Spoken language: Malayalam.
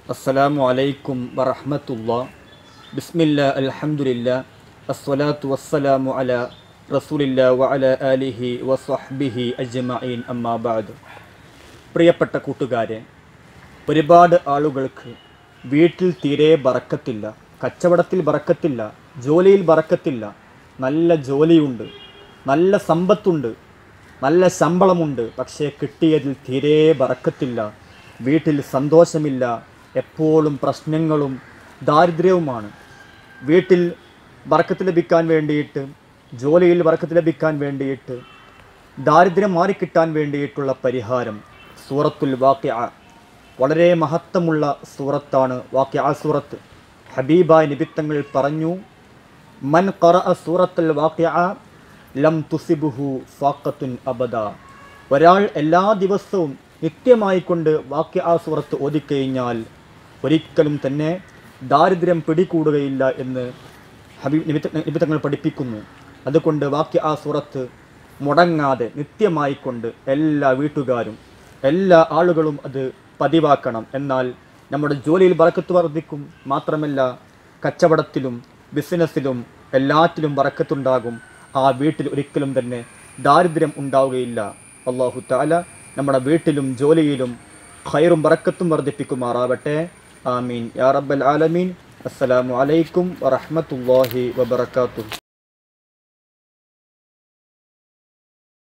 അസ്സലാമു അലൈക്കും വറഹ്മത്തുള്ളാഹി. ബിസ്മില്ലാ അൽഹംദുലില്ലാ അസ്സലാത്തു വസ്സലാമു അലാ റസൂലില്ലാ വഅലാ ആലിഹി വസ്വഹ്ബിഹി അജ്മഈൻ അമ്മാ ബഅദ്. പ്രിയപ്പെട്ട കൂട്ടുകാരെ, ഒരുപാട് ആളുകൾക്ക് വീട്ടിൽ തീരെ ബറക്കത്തില്ല, കച്ചവടത്തിൽ ബറക്കത്തില്ല, ജോലിയിൽ ബറക്കത്തില്ല. നല്ല ജോലിയുണ്ട്, നല്ല സമ്പത്തുണ്ട്, നല്ല ശമ്പളമുണ്ട്, പക്ഷേ കിട്ടിയതിൽ തീരെ ബറക്കത്തില്ല. വീട്ടിൽ സന്തോഷമില്ല, എപ്പോഴും പ്രശ്നങ്ങളും ദാരിദ്ര്യവുമാണ്. വീട്ടിൽ ബറക്കത്ത് ലഭിക്കാൻ വേണ്ടിയിട്ട്, ജോലിയിൽ ബറക്കത്ത് ലഭിക്കാൻ വേണ്ടിയിട്ട്, ദാരിദ്ര്യം മാറിക്കിട്ടാൻ വേണ്ടിയിട്ടുള്ള പരിഹാരം സൂറത്തുൽ വാഖിഅ. വളരെ മഹത്വമുള്ള സൂറത്താണ് വാഖിഅ സൂറത്ത്. ഹബീബായ നബി തങ്ങൾ പറഞ്ഞു, മൻ ഖറഅ സൂറത്തുൽ വാഖിഅ ലം തുസിബുഹു ഫാഖത്തുൻ അബദ. ഒരാൾ എല്ലാ ദിവസവും നിത്യമായിക്കൊണ്ട് വാഖിഅ സൂറത്ത് ഓതിക്കഴിഞ്ഞാൽ ഒരിക്കലും തന്നെ ദാരിദ്ര്യം പിടികൂടുകയില്ല എന്ന് നബി തങ്ങൾ പഠിപ്പിക്കുന്നു. അതുകൊണ്ട് വാഖിഅ സൂറത്ത് മുടങ്ങാതെ നിത്യമായിക്കൊണ്ട് എല്ലാ വീട്ടുകാരും എല്ലാ ആളുകളും അത് പതിവാക്കണം. എന്നാൽ നമ്മുടെ ജോലിയിൽ ബറക്കത്ത് വർദ്ധിക്കും. മാത്രമല്ല, കച്ചവടത്തിലും ബിസിനസ്സിലും എല്ലാറ്റിലും ബറക്കത്തുണ്ടാകും. ആ വീട്ടിൽ ഒരിക്കലും തന്നെ ദാരിദ്ര്യം ഉണ്ടാവുകയില്ല. അല്ലാഹു തആല നമ്മുടെ വീട്ടിലും ജോലിയിലും ഖൈറും ബറക്കത്തും വർദ്ധിപ്പിക്കുമാറാവട്ടെ. ആമീൻ യാ റബ്ബൽ ആലമീൻ. അസ്സലാമു അലൈക്കും വറഹ്മത്തുള്ളാഹി വബറകാതുഹു.